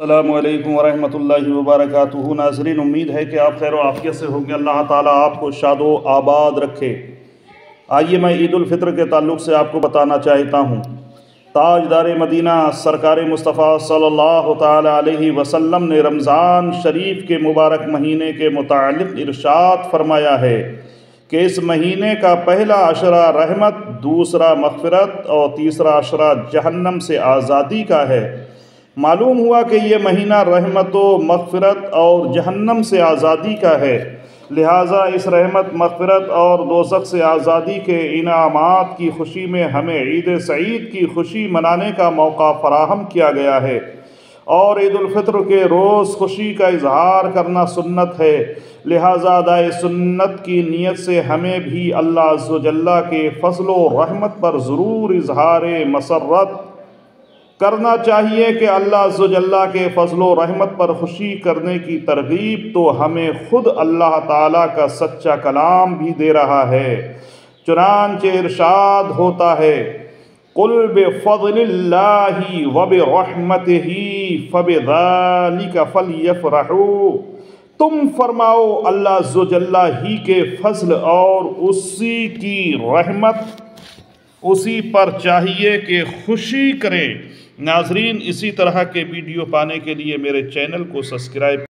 अस्सलामु अलैकुम वरहमतुल्लाहि वबरकातुहू। नाज़रीन, उम्मीद है कि आप खैर आफ़ियत से होंगे। अल्लाह ताला आपको शादो आबाद रखे। आइए मैं ईद उल फ़ित्र के ताल्लुक़ से आपको बताना चाहता हूँ। ताजदार मदीना सरकार मुस्तफ़ा सल्लल्लाहु ताला अलैहि वसल्लम ने रमज़ान शरीफ के मुबारक महीने के मुताल्लिक़ इरशाद फरमाया है कि इस महीने का पहला अशरा रहमत, दूसरा मग़फ़िरत और तीसरा अशरा जहन्नम से आज़ादी का है। मालूम हुआ कि ये महीना रहमत व मग़फ़िरत और जहन्नम से आज़ादी का है। लिहाजा इस रहमत, मग़फ़िरत और दोज़ख से आज़ादी के इनामात की खुशी में हमें ईद सईद की खुशी मनाने का मौका फ़राहम किया गया है और ईद उल फ़ित्र के रोज़ खुशी का इजहार करना सुन्नत है। लिहाजा अदाए सुन्नत की नीयत से हमें भी अल्लाह अज़्ज़ व जल्ला के फ़ज़्ल व रहमत पर ज़रूर इजहार मसर्रत करना चाहिए कि अल्लाह अज़्ज़ व जल्ला के फ़ज़्ल व रहमत पर खुशी करने की तरगीब तो हमें ख़ुद अल्लाह ताला का सच्चा कलाम भी दे रहा है। चुनांचे इरशाद होता है, कुल बिफ़ज़्लिल्लाहि व बिरहमतिही फ़बिज़ालिका फ़लयफ़रहू। तुम फरमाओ अल्लाह अज़्ज़ व जल्ला ही के फ़ज़्ल और उसी की रहमत, उसी पर चाहिए कि खुशी करें। नाज़रीन, इसी तरह के वीडियो पाने के लिए मेरे चैनल को सब्सक्राइब